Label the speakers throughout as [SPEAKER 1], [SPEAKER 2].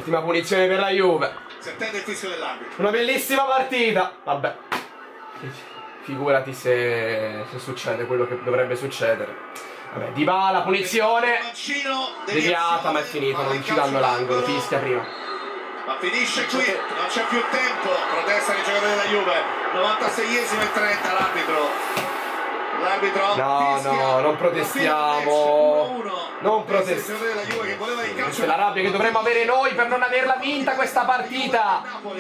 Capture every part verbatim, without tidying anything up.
[SPEAKER 1] Ultima punizione per la Juve.
[SPEAKER 2] Si attende il fischio dell'arbitro.
[SPEAKER 1] Una bellissima partita. Vabbè, figurati se, se succede quello che dovrebbe succedere. Vabbè, Dybala, punizione deviata, ma è finito, non ci danno l'angolo, fischia prima.
[SPEAKER 2] Ma finisce qui, non c'è più tempo. Protesta dei giocatori della Juve. novantaseiesimo e trenta l'arbitro. L'arbitro
[SPEAKER 1] No, no, non protestiamo. Non protestiamo. Questa è la rabbia che dovremmo avere noi per non averla vinta questa partita.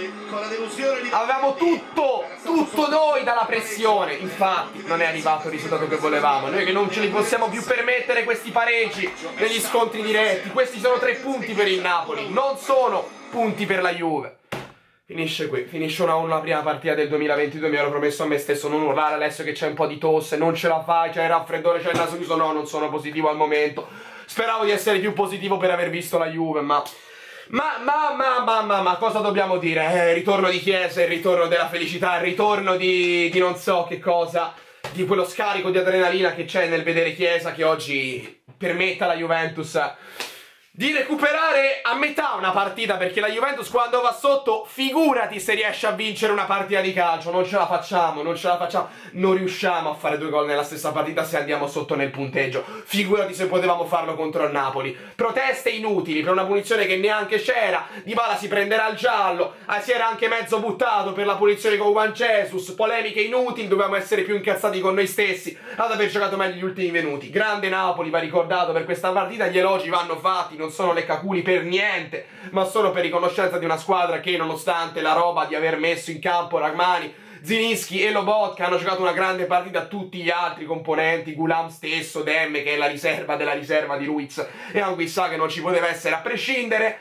[SPEAKER 1] Avevamo tutto, tutto noi dalla pressione. Infatti non è arrivato il risultato che volevamo. Noi che non ce li possiamo più permettere questi pareggi negli scontri diretti. Questi sono tre punti per il Napoli, non sono punti per la Juve. Finisce qui, finisce uno a uno la prima partita del duemilaventidue, mi ero promesso a me stesso non urlare adesso che c'è un po' di tosse, non ce la fai, c'è il raffreddore, c'è il naso chiuso, no, non sono positivo al momento. Speravo di essere più positivo per aver visto la Juve, ma... Ma, ma, ma, ma, ma, ma, cosa dobbiamo dire? Eh, il ritorno di Chiesa, il ritorno della felicità, il ritorno di, di non so che cosa, di quello scarico di adrenalina che c'è nel vedere Chiesa che oggi permetta alla Juventus di recuperare a metà una partita, perché la Juventus quando va sotto, figurati se riesce a vincere una partita di calcio, non ce la facciamo, non ce la facciamo, non riusciamo a fare due gol nella stessa partita se andiamo sotto nel punteggio, figurati se potevamo farlo contro il Napoli. Proteste inutili per una punizione che neanche c'era, Dybala si prenderà il giallo, ah, si era anche mezzo buttato per la punizione con Juan Jesus, polemiche inutili, dobbiamo essere più incazzati con noi stessi ad aver giocato meglio gli ultimi minuti. Grande Napoli, va ricordato per questa partita, gli elogi vanno fatti, non sono leccaculi per niente, ma solo per riconoscenza di una squadra che nonostante la roba di aver messo in campo Rachmani, Zilinski e Lobotka hanno giocato una grande partita, tutti gli altri componenti, Gulam stesso, Demme che è la riserva della riserva di Ruiz e Anguissa che non ci poteva essere a prescindere,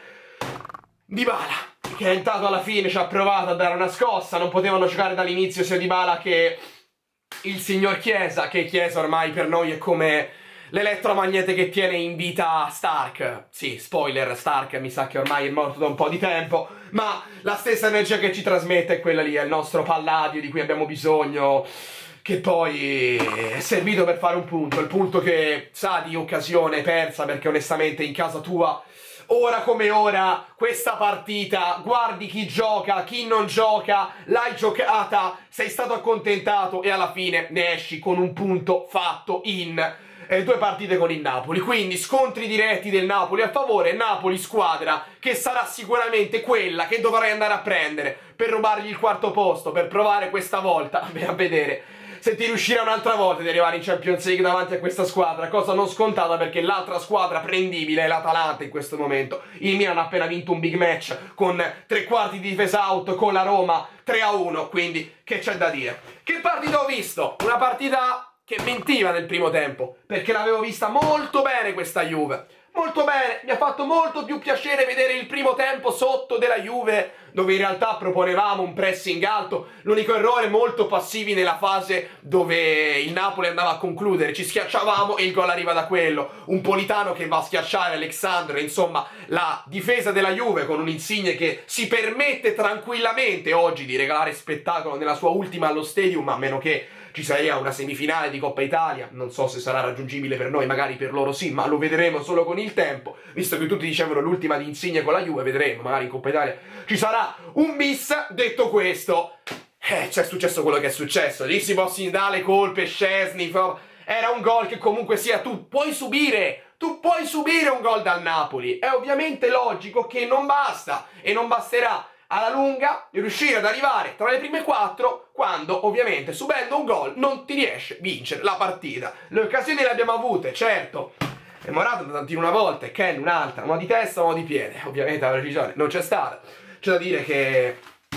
[SPEAKER 1] Dybala che è entrato alla fine, ci ha provato a dare una scossa, non potevano giocare dall'inizio sia Dybala che il signor Chiesa, che Chiesa ormai per noi è come l'elettromagnete che tiene in vita Stark. Sì, spoiler, Stark mi sa che ormai è morto da un po' di tempo, ma la stessa energia che ci trasmette è quella lì, è il nostro Palladio di cui abbiamo bisogno, che poi è servito per fare un punto, il punto che sa di occasione persa, perché onestamente in casa tua, ora come ora, questa partita, guardi chi gioca, chi non gioca, l'hai giocata, sei stato accontentato e alla fine ne esci con un punto fatto in Eh, due partite con il Napoli, quindi scontri diretti del Napoli a favore, Napoli squadra che sarà sicuramente quella che dovrai andare a prendere per rubargli il quarto posto, per provare questa volta a vedere se ti riuscirà un'altra volta di arrivare in Champions League davanti a questa squadra, cosa non scontata perché l'altra squadra prendibile è l'Atalanta in questo momento. Il Milan ha appena vinto un big match con tre quarti di difesa out con la Roma tre a uno, quindi che c'è da dire? Che partita ho visto? Una partita che mentiva nel primo tempo, perché l'avevo vista molto bene questa Juve, molto bene, mi ha fatto molto più piacere vedere il primo tempo sotto della Juve, dove in realtà proponevamo un pressing alto, l'unico errore molto passivi nella fase dove il Napoli andava a concludere, ci schiacciavamo e il gol arriva da quello, un Politano che va a schiacciare Alexandro, insomma la difesa della Juve con un Insigne che si permette tranquillamente oggi di regalare spettacolo nella sua ultima allo Stadium, a meno che ci sia una semifinale di Coppa Italia, non so se sarà raggiungibile per noi, magari per loro sì, ma lo vedremo solo con il tempo, visto che tutti dicevano l'ultima di Insigne con la Juve, vedremo, magari in Coppa Italia ci sarà un bis. Detto questo, eh, c'è successo quello che è successo, lì si possono dare le colpe, Szczesny, era un gol che comunque sia tu puoi subire, tu puoi subire un gol dal Napoli, è ovviamente logico che non basta e non basterà alla lunga riuscire ad arrivare tra le prime quattro quando ovviamente subendo un gol non ti riesce a vincere la partita. Le occasioni le abbiamo avute, certo, è Morata da tantino una volta e Ken un'altra, uno di testa, uno di piede, ovviamente la precisione non c'è stata. C'è da dire che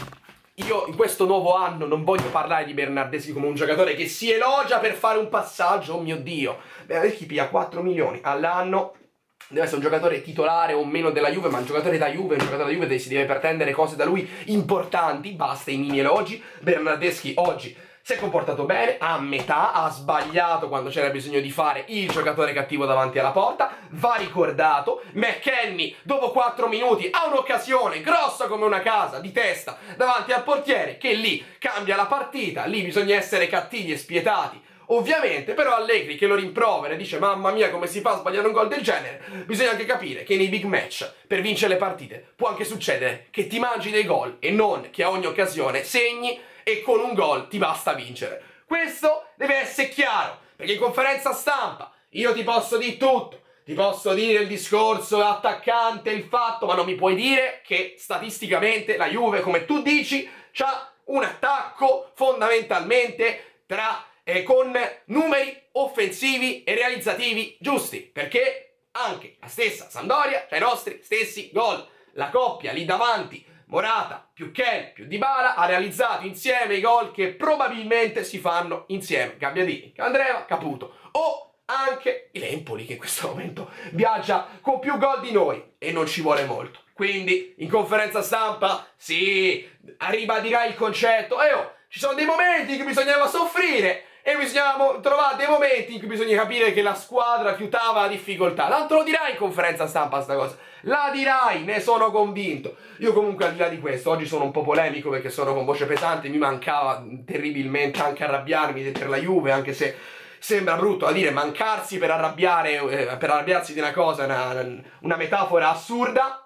[SPEAKER 1] io in questo nuovo anno non voglio parlare di Bernardeschi come un giocatore che si elogia per fare un passaggio, oh mio Dio, Bernardeschi piglia quattro milioni all'anno, deve essere un giocatore titolare o meno della Juve, ma un giocatore da Juve, un giocatore da Juve si deve pretendere cose da lui importanti, basta i mini elogi. Bernardeschi oggi si è comportato bene, a metà, ha sbagliato quando c'era bisogno di fare il giocatore cattivo davanti alla porta, va ricordato. McKennie dopo quattro minuti ha un'occasione grossa come una casa di testa davanti al portiere che lì cambia la partita, lì bisogna essere cattivi e spietati. Ovviamente, però Allegri che lo rimprovera e dice mamma mia come si fa a sbagliare un gol del genere, bisogna anche capire che nei big match, per vincere le partite, può anche succedere che ti mangi dei gol e non che a ogni occasione segni e con un gol ti basta vincere. Questo deve essere chiaro, perché in conferenza stampa io ti posso dire tutto, ti posso dire il discorso attaccante, il fatto, ma non mi puoi dire che statisticamente la Juve, come tu dici, c'ha un attacco fondamentalmente tra... e con numeri offensivi e realizzativi giusti, perché anche la stessa Sampdoria ha i nostri stessi gol. La coppia lì davanti, Morata più Ken più Dybala, ha realizzato insieme i gol che probabilmente si fanno insieme Gabbiadini, Candreva, Caputo o anche il Empoli che in questo momento viaggia con più gol di noi e non ci vuole molto. Quindi in conferenza stampa sì, ribadirà il concetto e oh, ci sono dei momenti in cui bisognava soffrire e bisognava trovare dei momenti in cui bisogna capire che la squadra fiutava la difficoltà. Tanto lo dirai in conferenza stampa sta cosa. La dirai, ne sono convinto. Io comunque al di là di questo, oggi sono un po' polemico perché sono con voce pesante, mi mancava terribilmente anche arrabbiarmi per la Juve, anche se sembra brutto da dire, mancarsi per arrabbiare, eh, per arrabbiarsi di una cosa, una, una metafora assurda.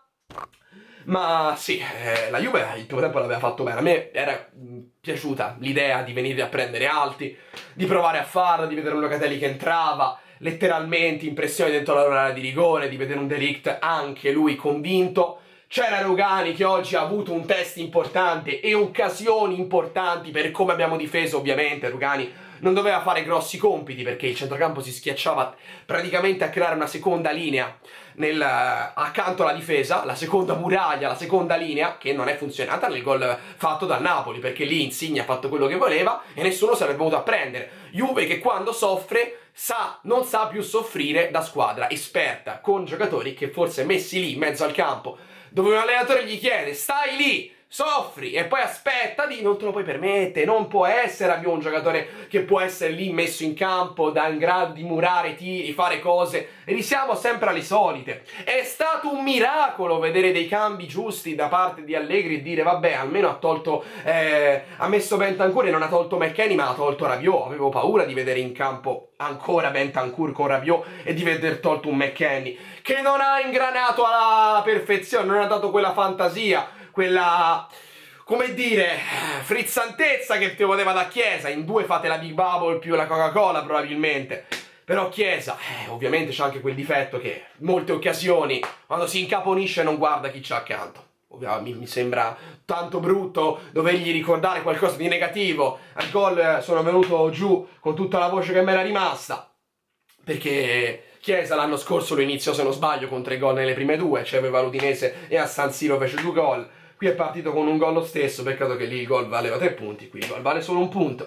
[SPEAKER 1] Ma sì, eh, la Juve il primo tempo l'aveva fatto bene. A me era mh, piaciuta l'idea di venire a prendere alti, di provare a farlo, di vedere un Locatelli che entrava letteralmente in pressione dentro la loro area di rigore, di vedere un De Ligt anche lui convinto. C'era Rugani che oggi ha avuto un test importante e occasioni importanti per come abbiamo difeso. Ovviamente Rugani non doveva fare grossi compiti perché il centrocampo si schiacciava praticamente a creare una seconda linea nel, accanto alla difesa, la seconda muraglia, la seconda linea che non è funzionata nel gol fatto dal Napoli, perché lì Insigne ha fatto quello che voleva e nessuno sarebbe venuto a prendere. Juve che quando soffre sa, non sa più soffrire da squadra esperta, con giocatori che forse messi lì in mezzo al campo, dove un allenatore gli chiede stai lì, soffri e poi aspetta di non te lo puoi permettere, non può essere, abbiamo un giocatore che può essere lì messo in campo da in grado di murare tiri, fare cose e risiamo sempre alle solite. È stato un miracolo vedere dei cambi giusti da parte di Allegri e dire vabbè almeno ha tolto eh, ha messo Bentancur e non ha tolto McKennie ma ha tolto Rabiot. Avevo paura di vedere in campo ancora Bentancur con Rabiot e di veder tolto un McKennie che non ha ingranato alla perfezione, non ha dato quella fantasia, quella, come dire, frizzantezza che ti voleva da Chiesa. In due fate la Big Bubble più la Coca-Cola probabilmente, però Chiesa eh, ovviamente c'ha anche quel difetto che in molte occasioni quando si incaponisce non guarda chi c'ha accanto. Ovviamente mi sembra tanto brutto dovergli ricordare qualcosa di negativo. Al gol sono venuto giù con tutta la voce che mi era rimasta perché Chiesa l'anno scorso lo iniziò se non sbaglio con tre gol nelle prime due, cioè aveva l'Udinese e a San Siro fece due gol. Qui è partito con un gol lo stesso, peccato che lì il gol valeva tre punti, qui il gol vale solo un punto.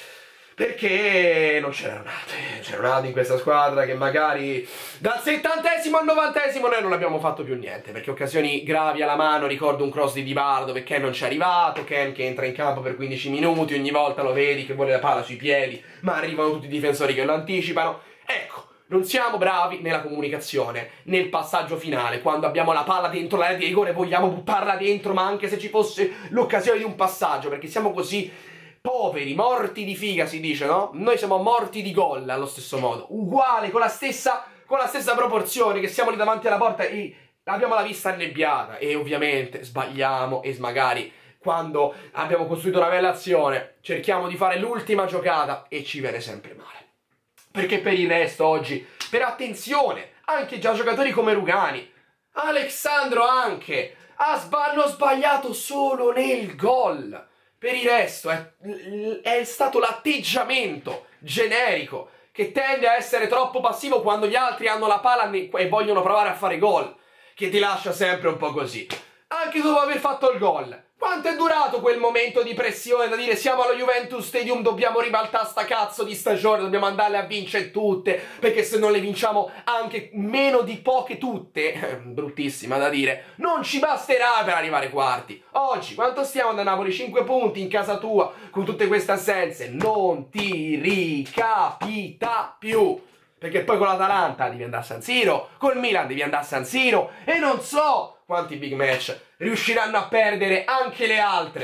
[SPEAKER 1] Perché non c'era Ronaldo, c'era Ronaldo in questa squadra che magari dal settantesimo al novantesimo noi non abbiamo fatto più niente, perché occasioni gravi alla mano, ricordo un cross di Dybala dove Ken non ci è arrivato, Ken che entra in campo per quindici minuti, ogni volta lo vedi che vuole la palla sui piedi, ma arrivano tutti i difensori che lo anticipano. Ecco, non siamo bravi nella comunicazione, nel passaggio finale, quando abbiamo la palla dentro l'area di rigore vogliamo buttarla dentro, ma anche se ci fosse l'occasione di un passaggio, perché siamo così poveri, morti di figa si dice, no? Noi siamo morti di gol allo stesso modo, uguale, con la stessa, con la stessa proporzione, che siamo lì davanti alla porta e abbiamo la vista annebbiata e ovviamente sbagliamo e magari quando abbiamo costruito una bella azione cerchiamo di fare l'ultima giocata e ci viene sempre male. Perché per il resto oggi, per attenzione, anche già giocatori come Rugani, Alexandro anche, hanno sbagliato solo nel gol. Per il resto è, è stato l'atteggiamento generico che tende a essere troppo passivo quando gli altri hanno la palla e vogliono provare a fare gol, che ti lascia sempre un po' così. Anche dopo aver fatto il gol. Quanto è durato quel momento di pressione da dire siamo allo Juventus Stadium, dobbiamo ribaltare sta cazzo di stagione, dobbiamo andarle a vincere tutte, perché se non le vinciamo anche meno di poche tutte, bruttissima da dire, non ci basterà per arrivare ai quarti. Oggi, quanto stiamo da Napoli? cinque punti in casa tua, con tutte queste assenze, non ti ricapita più. Perché poi con l'Atalanta devi andare a San Siro, col Milan devi andare a San Siro, e non so quanti big match riusciranno a perdere anche le altre.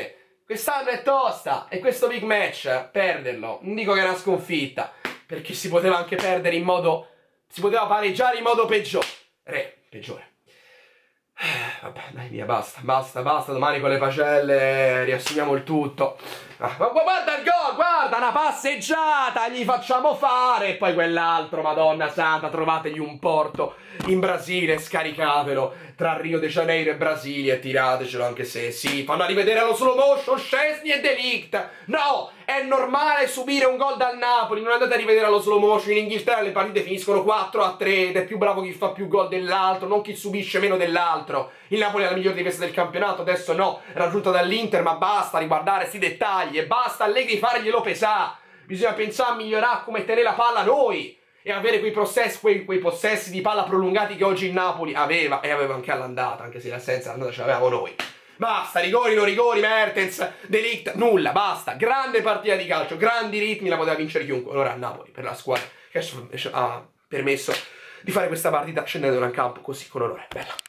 [SPEAKER 1] quest'anno è tosta e questo big match, perderlo, non dico che è una sconfitta, perché si poteva anche perdere in modo, si poteva pareggiare in modo peggiore, Re, peggiore. Vabbè, dai via, basta, basta, basta, domani con le pagelle riassumiamo il tutto. Ah, guarda il gol, guarda, una passeggiata gli facciamo fare e poi quell'altro, madonna santa, trovategli un porto in Brasile, scaricatelo tra Rio de Janeiro e Brasilia e tiratecelo, anche se sì, fanno rivedere allo slow motion Szczesny e De Ligt. No, è normale subire un gol dal Napoli, non andate a rivedere allo slow motion. In Inghilterra le partite finiscono quattro a tre ed è più bravo chi fa più gol dell'altro, non chi subisce meno dell'altro. Il Napoli è la miglior difesa del campionato, adesso no, raggiunta dall'Inter, ma basta riguardare questi dettagli e basta Allegri farglielo pesare. Bisogna pensare a migliorare come tenere la palla noi e avere quei possessi, quei, quei possessi di palla prolungati che oggi il Napoli aveva e aveva anche all'andata, anche se l'assenza all'andata ce l'avevamo noi. Basta, rigori, non rigori, Mertens, De Ligt, nulla, basta. Grande partita di calcio, grandi ritmi, la poteva vincere chiunque. Onore a Napoli per la squadra che ha permesso di fare questa partita scendendo in campo così con onore. Bella.